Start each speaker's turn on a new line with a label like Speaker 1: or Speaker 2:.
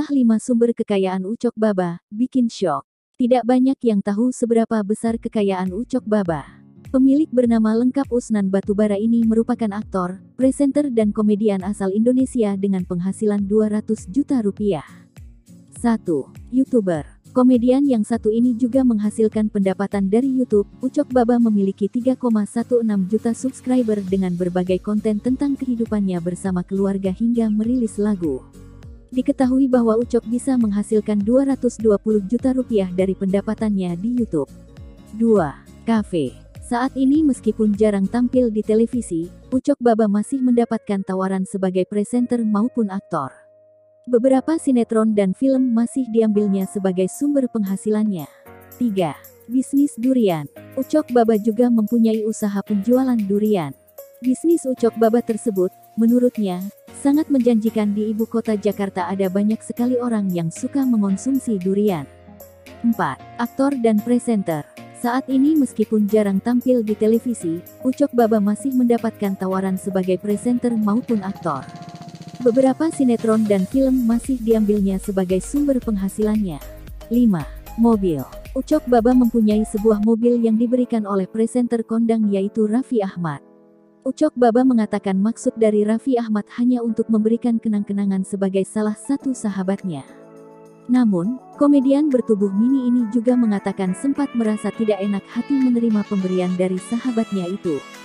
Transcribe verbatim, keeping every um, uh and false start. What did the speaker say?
Speaker 1: lima sumber kekayaan Ucok Baba, bikin syok. Tidak banyak yang tahu seberapa besar kekayaan Ucok Baba. Pemilik bernama lengkap Usnan Batubara ini merupakan aktor, presenter dan komedian asal Indonesia dengan penghasilan dua ratus juta rupiah. satu. YouTuber. Komedian yang satu ini juga menghasilkan pendapatan dari YouTube. Ucok Baba memiliki tiga koma enam belas juta subscriber dengan berbagai konten tentang kehidupannya bersama keluarga hingga merilis lagu. Diketahui bahwa Ucok bisa menghasilkan dua ratus dua puluh juta rupiah dari pendapatannya di YouTube. dua. Cafe. Saat ini meskipun jarang tampil di televisi, Ucok Baba masih mendapatkan tawaran sebagai presenter maupun aktor. Beberapa sinetron dan film masih diambilnya sebagai sumber penghasilannya. tiga. Bisnis durian. Ucok Baba juga mempunyai usaha penjualan durian. Bisnis Ucok Baba tersebut, menurutnya, sangat menjanjikan. Di ibu kota Jakarta ada banyak sekali orang yang suka mengonsumsi durian. empat. Aktor dan presenter. Saat ini meskipun jarang tampil di televisi, Ucok Baba masih mendapatkan tawaran sebagai presenter maupun aktor. Beberapa sinetron dan film masih diambilnya sebagai sumber penghasilannya. lima. Mobil. Ucok Baba mempunyai sebuah mobil yang diberikan oleh presenter kondang yaitu Raffi Ahmad. Ucok Baba mengatakan maksud dari Raffi Ahmad hanya untuk memberikan kenang-kenangan sebagai salah satu sahabatnya. Namun, komedian bertubuh mini ini juga mengatakan sempat merasa tidak enak hati menerima pemberian dari sahabatnya itu.